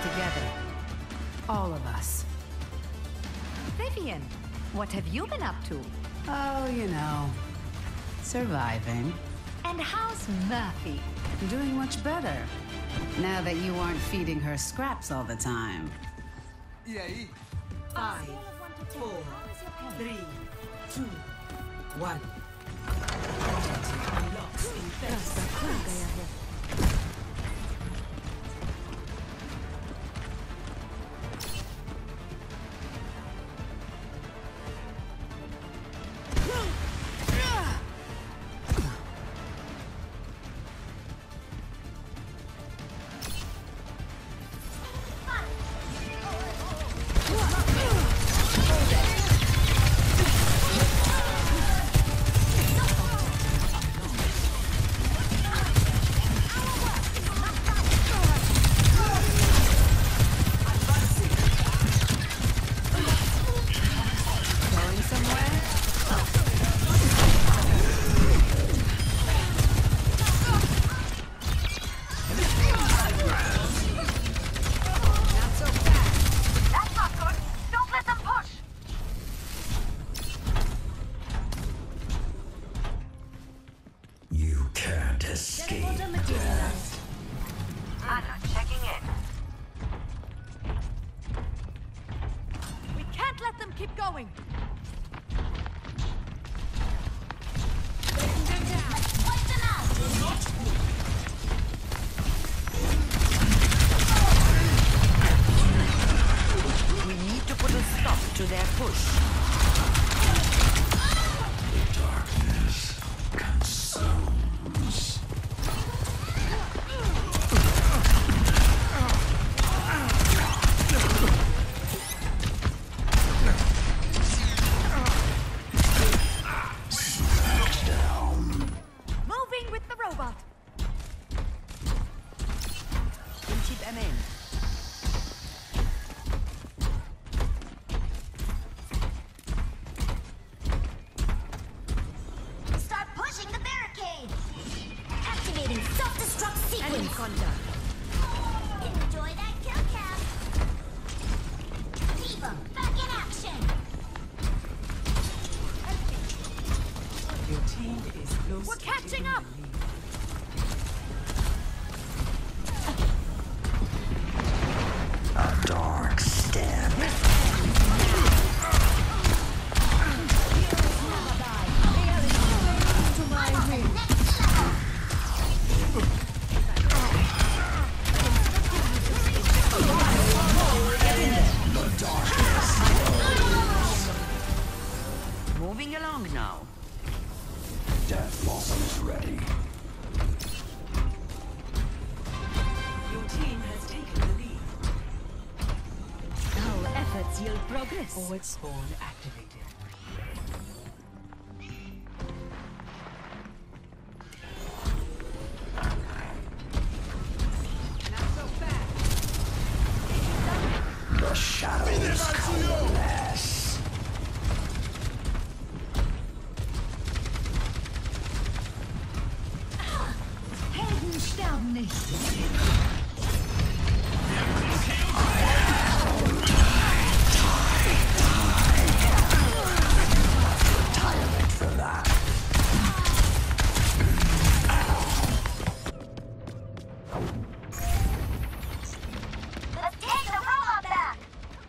together. All of us. Vivian, what have you been up to? Oh, you know, surviving. And how's Murphy? Doing much better. Now that you aren't feeding her scraps all the time. E aí? 5, 4, 3, 2, 1. Locks in place. Enjoy that kill cam. Diva, back in action. Your team is close. We're catching up. A dark step. Moving along now. Death Blossom is ready. Your team has taken the lead. Our efforts yield progress. Forward spawn activated. The shadows coalesce. Helden sterben nicht. Retirement for that. Let's take the robot back.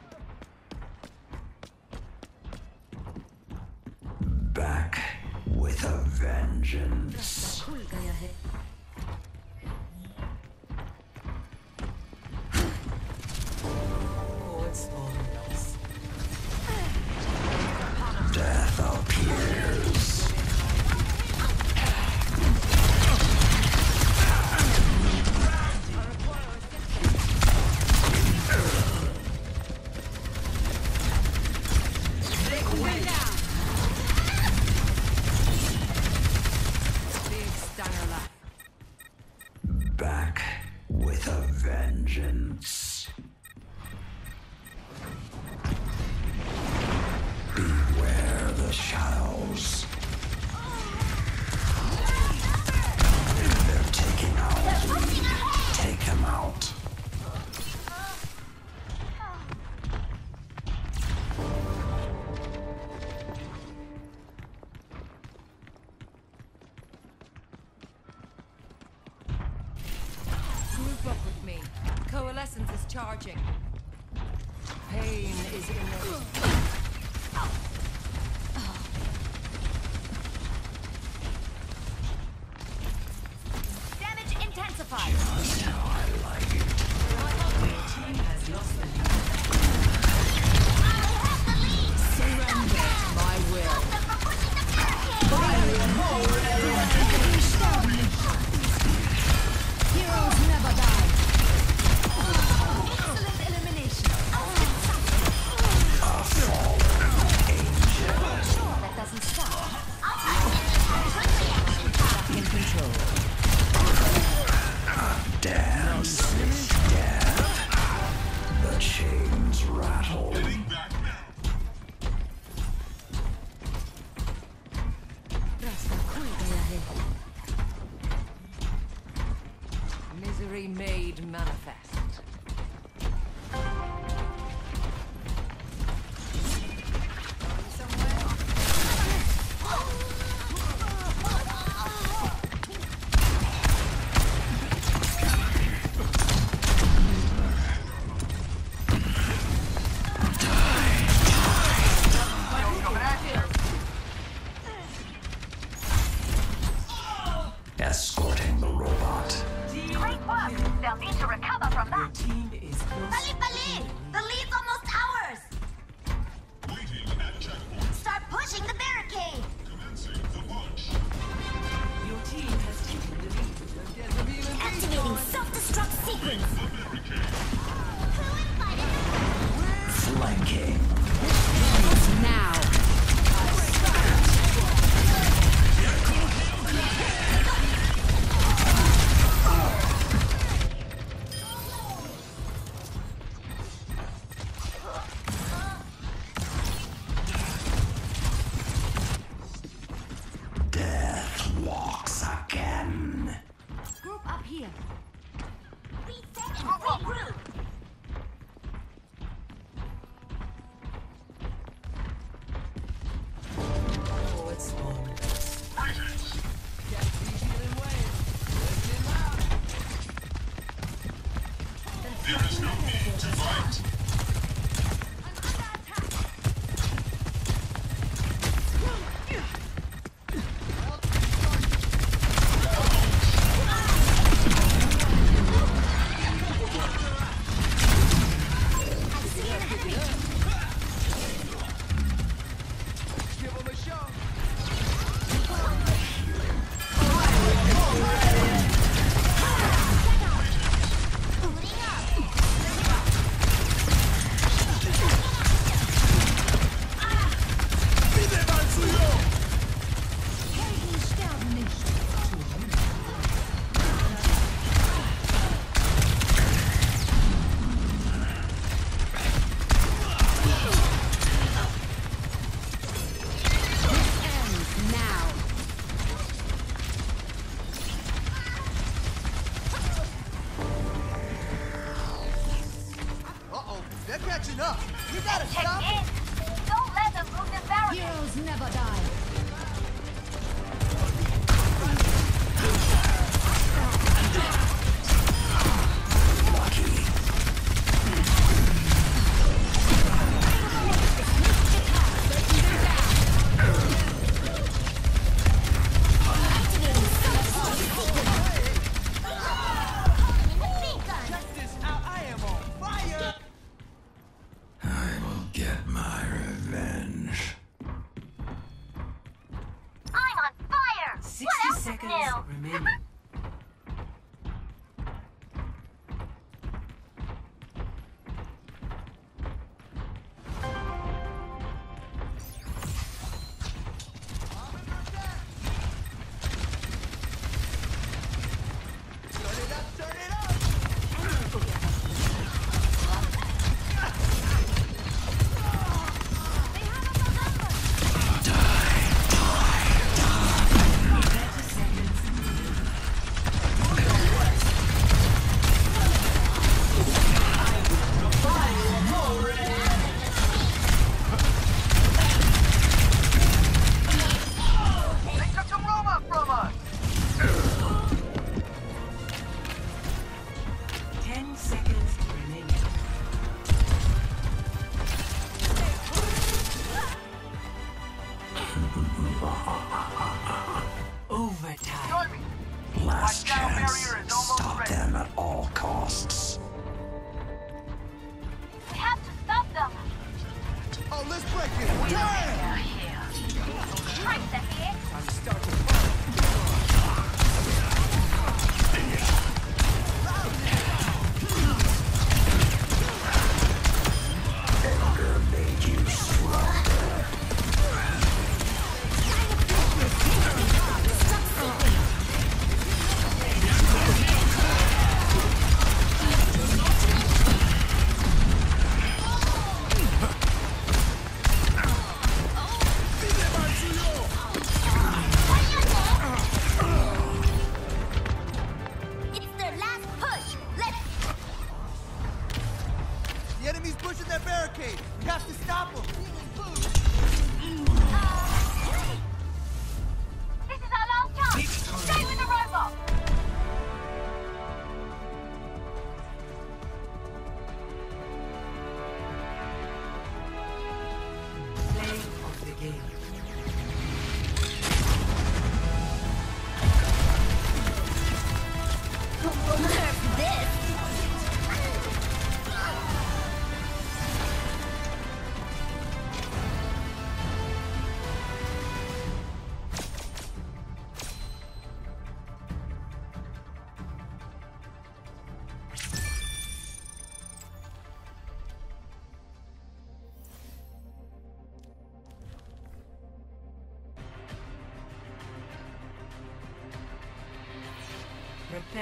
Back with a vengeance. Coalescence is charging. Pain is in the... Damage intensified. Just how I like it. Your team has lost the lead. Surrender to my will. Heroes never die. Excellent elimination. A fallen angel. Sure, that doesn't stop. Back in control. Dance with death. The chains rattle. Misery made manifest. Escorting the robot. Great work! They'll need to recover from Your that. team is close. Bali! The lead's almost ours! Start pushing the barricade! Your team has taken the lead. Activating self-destruct sequence! Flanking. Now. Death walks again. Group up here. Regroup! Oh, it's on. Now. Uh-oh, they're catching up. We gotta stop Check it. in! Don't let them move the barricade! Heroes never die. I am on fire. I will get my revenge. I'm on fire! 60 What else is seconds new? remaining. Turn it up, turn it up. Prepare.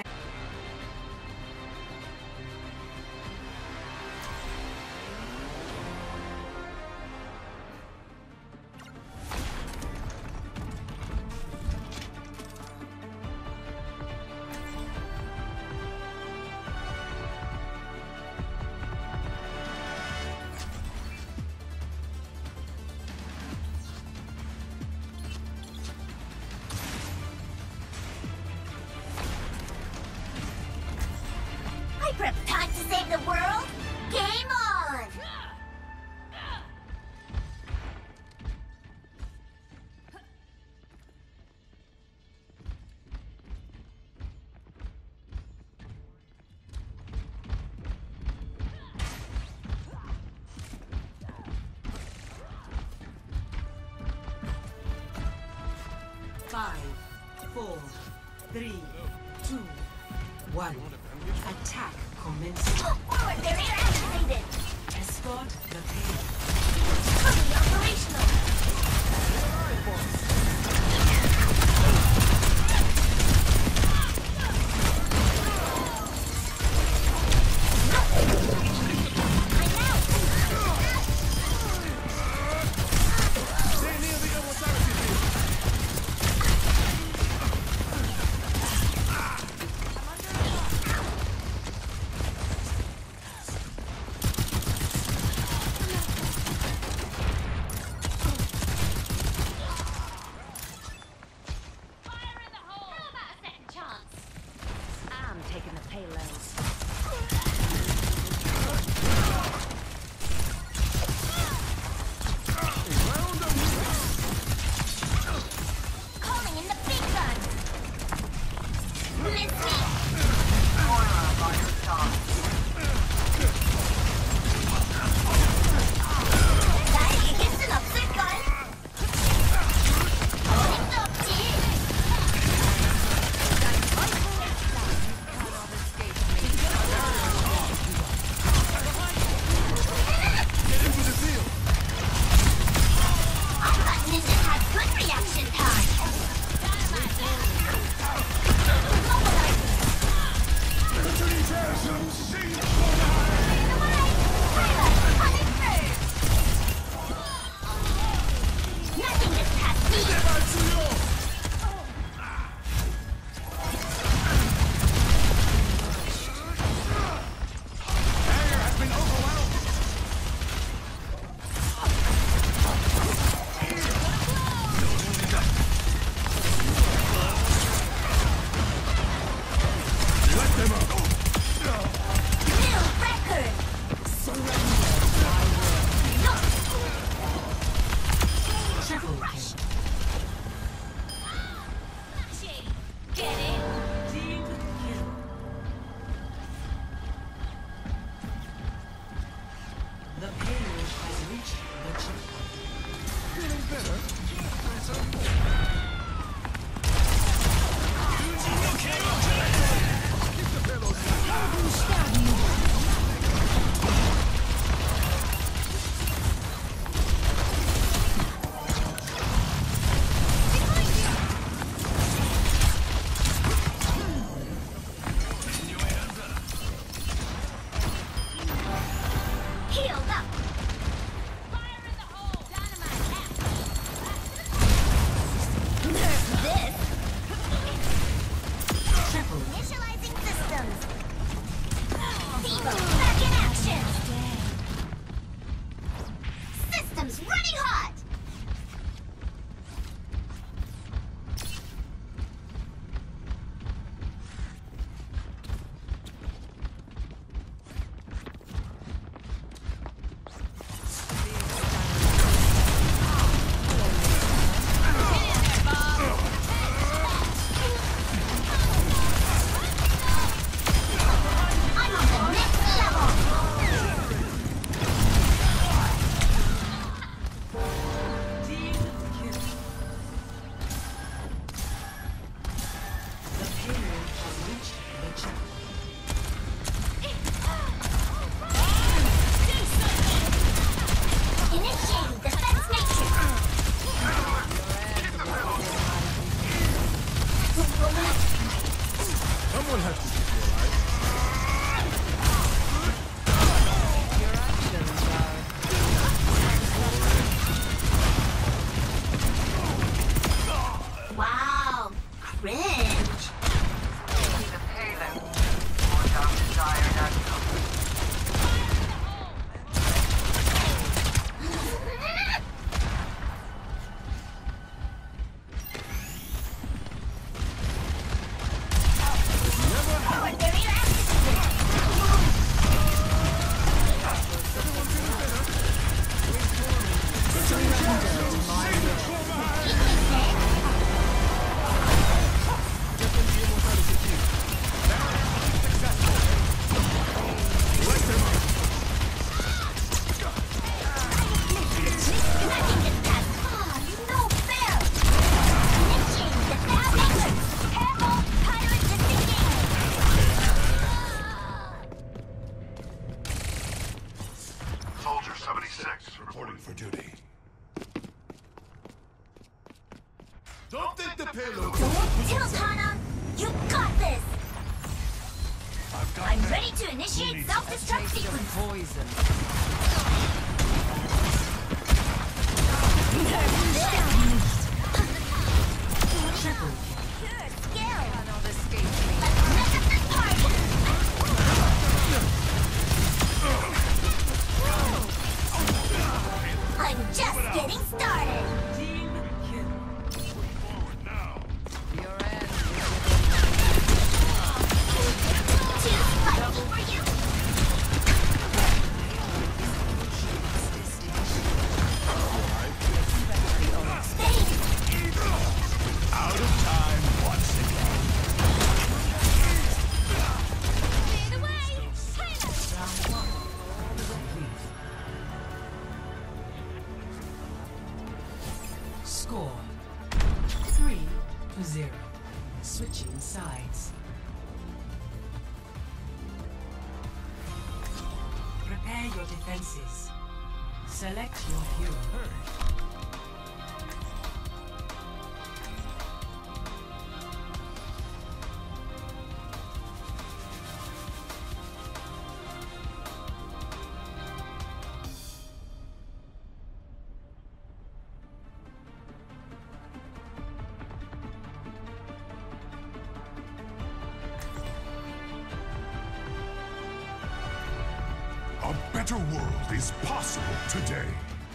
Prep time to save the world? Game on! Five, 4, 3, 2, 1. Attack commences. Forward barrier activated! Escort the payload. Fully operational! Reaction time! Someone has to keep you alive. Your actions are Wow, cringe. Soldier 76 reporting for duty. Don't think the payload. Tiltana, you got this! I'm ready to initiate self-destruct taste sequence. of poison. Pure skill. Cannot escape me. Let's mess up this party. I'm just getting started. Team kill. Your end. Too spicy for you. Space. Out of time once again. Clear the way. Pilot. Score 3-0. Switching sides. Prepare your defenses. Select your hero. A better world is possible today.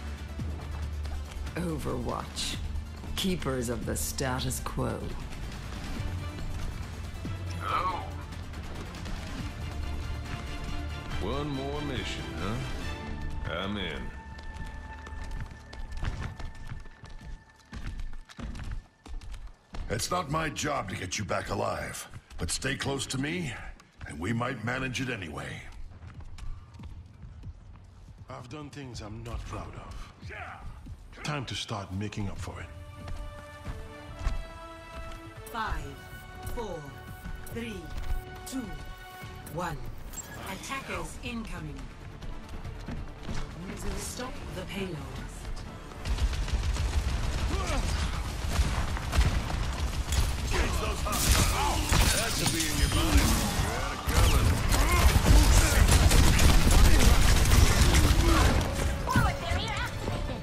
Overwatch. Keepers of the status quo. Hello? One more mission, huh? I'm in. It's not my job to get you back alive, but stay close to me, and we might manage it anyway. I've done things I'm not proud of. Time to start making up for it. 5, 4, 3, 2, 1. Attackers incoming. Stop the payload. That should be in your bonnet. You're out of color. Forward barrier activated.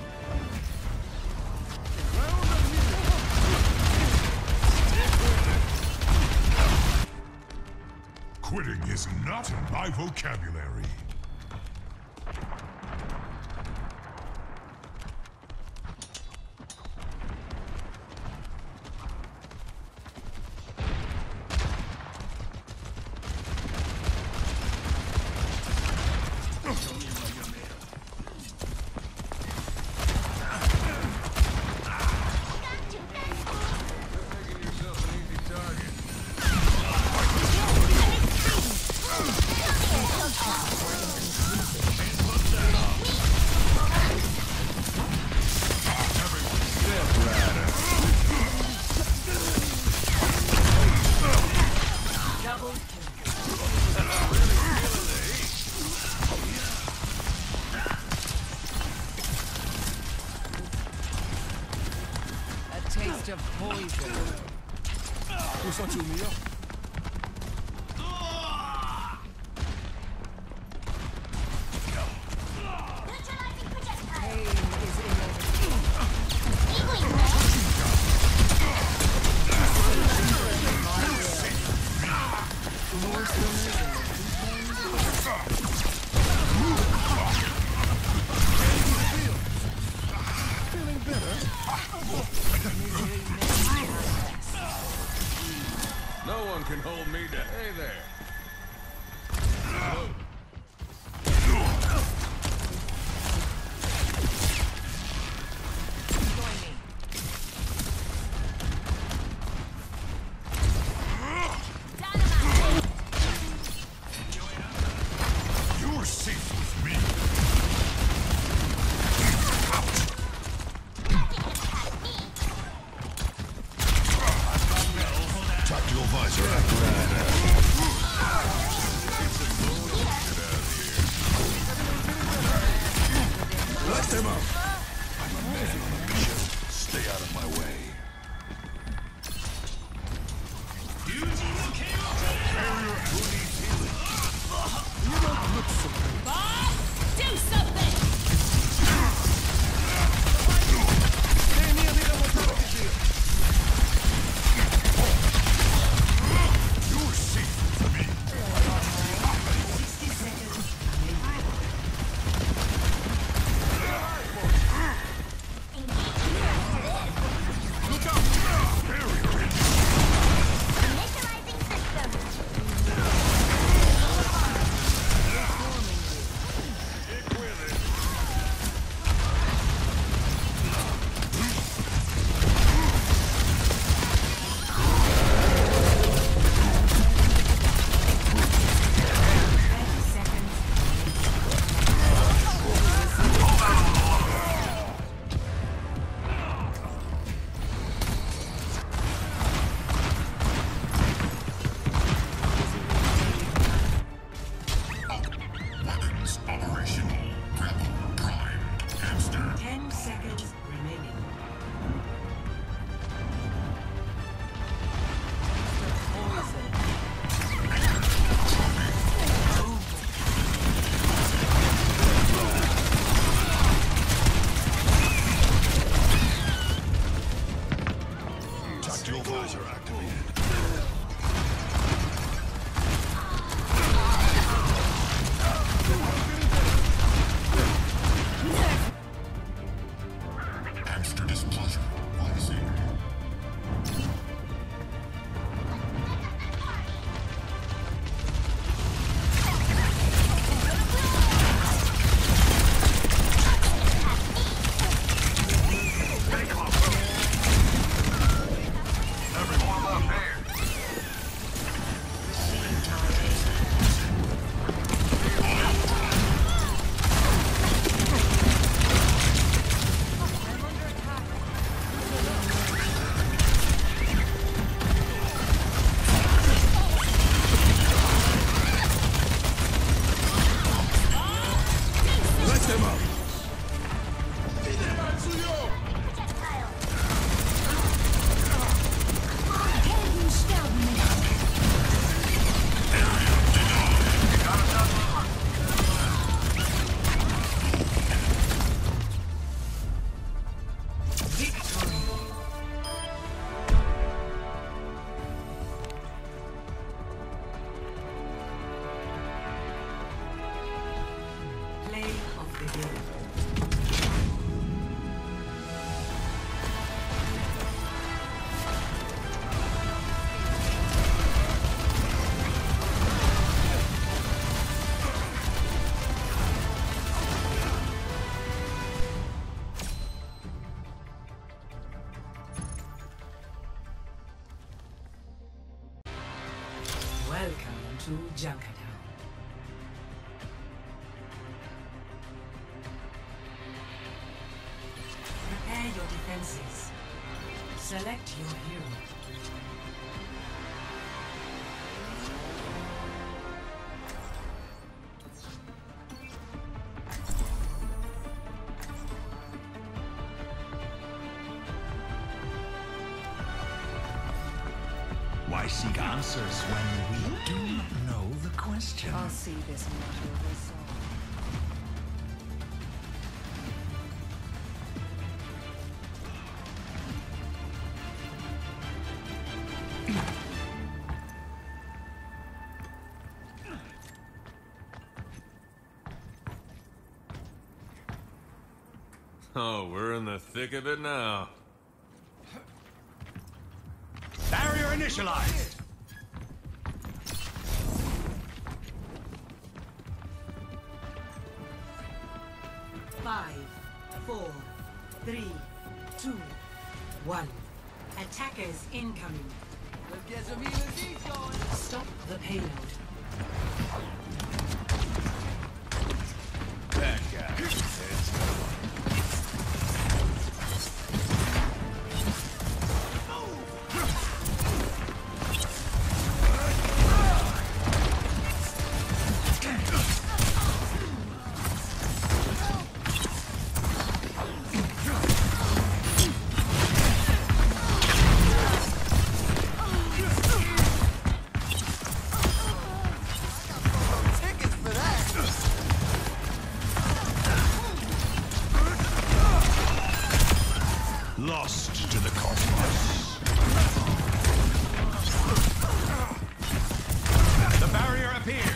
Quitting is not in my vocabulary. Making yourself an easy target. Double kill. A taste of poison. What's up, Mia? No one can hold me down. Hey there. You're safe with me. Tactical visor activated. Let them up. I'm a man on a mission. Stay out of my way. Barrier who needs healing. You don't look so good. Boss, do something! You're safe with me. 60 seconds. Look out! Barrier in. Initializing system. Weapons operational. Grapple prime. Hamster. 10 seconds remaining. Tactical visor activated. Hamster displeasure. Rising. Everyone up there. Let them up. Play of the game. Welcome to Junkertown. Prepare your defenses. Select your hero. Why seek answers when we do not know the question? I'll see this matter resolved. Oh, we're in the thick of it now. Barrier initialized! 4, 3, 2, 1. Attackers incoming. Let's get some healing deeds going. Stop the payload. That guy. Heads up. Tickets for that. Lost to the cosmos. The barrier appears.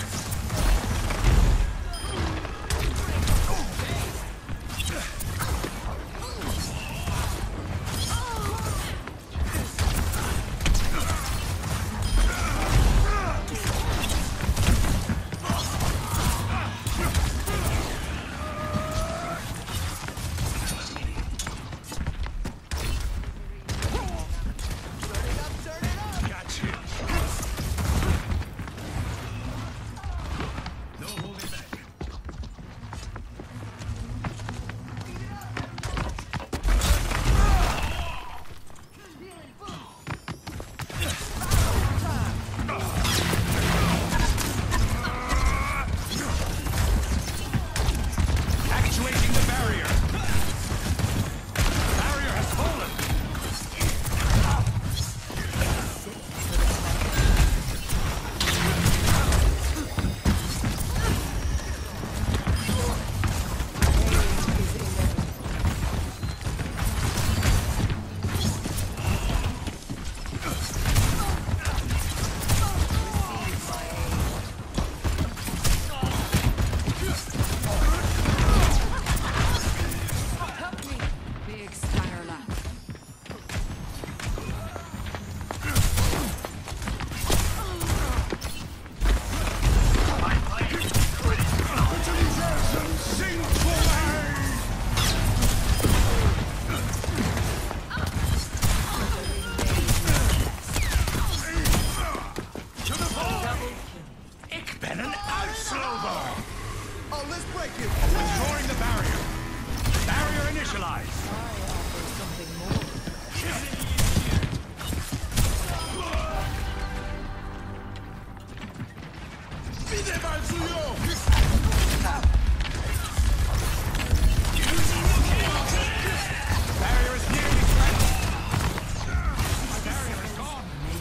Turn it up. Got you. No holding back. Actuating the barrier. Barrier has fallen. Big Styler. Ich bin ein Auslober. Oh, let's break it. Destroying the barrier. Barrier initialized. Barrier is nearly strength. Barrier is gone.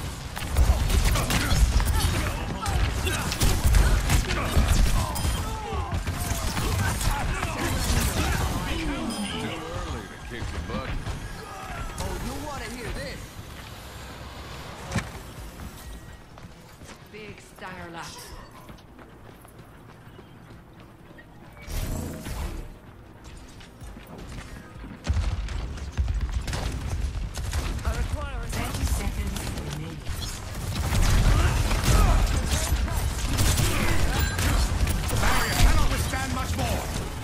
Too early to kick the butt. Oh, you want to hear this? Big Styler. I require a 30 seconds remaining. The barrier cannot withstand much more.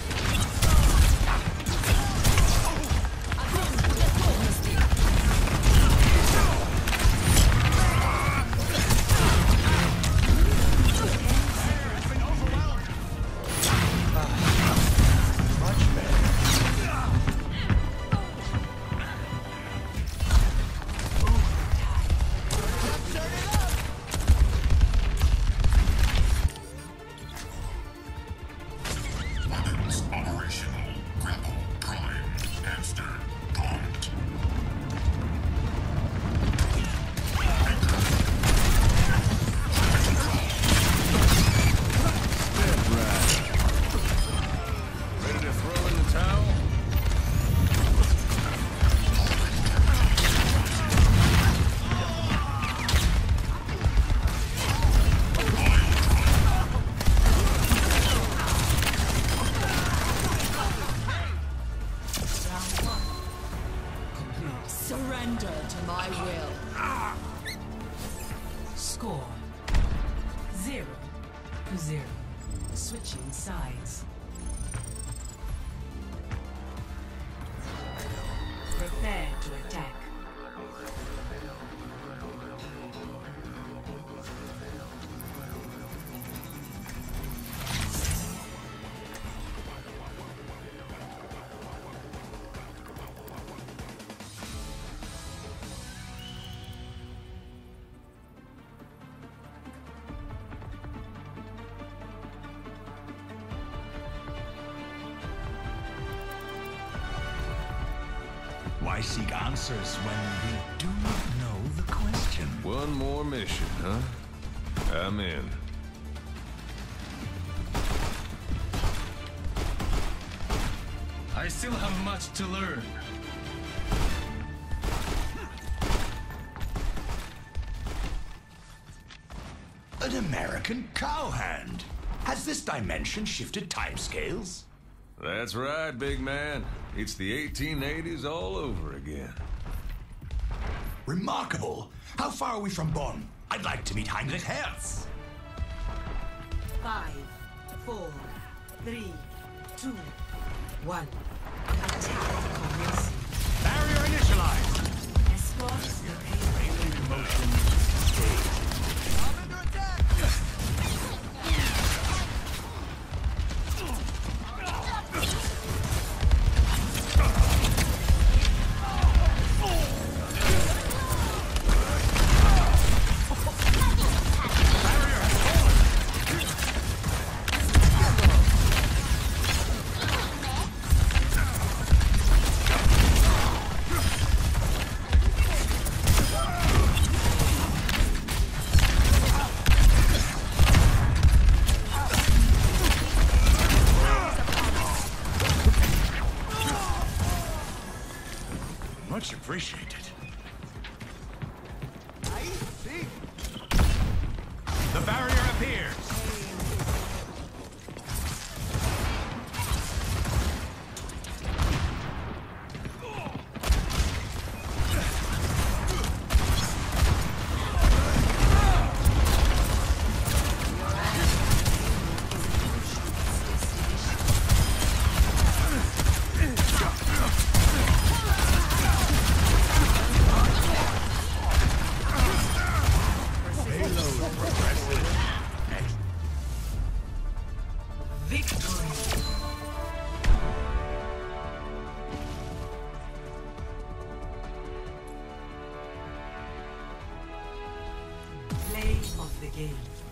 Weapons operational. Grapple Prime. Hamster prompt. Ready to throw in the towel? Surrender to my will. Score 0-0. Switching sides. Prepare to attack. Why seek answers when we do not know the question? One more mission, huh? I'm in. I still have much to learn. An American cowhand. Has this dimension shifted timescales? That's right, big man. It's the 1880s all over again. Remarkable. How far are we from Bonn? I'd like to meet Heinrich Hertz. 5, 4, 3, 2, 1. Attack commencing. Barrier initialized. Escort the Alien motion staged. I'm under attack! Much appreciated. I see. The barrier appears. victory. Play of the game.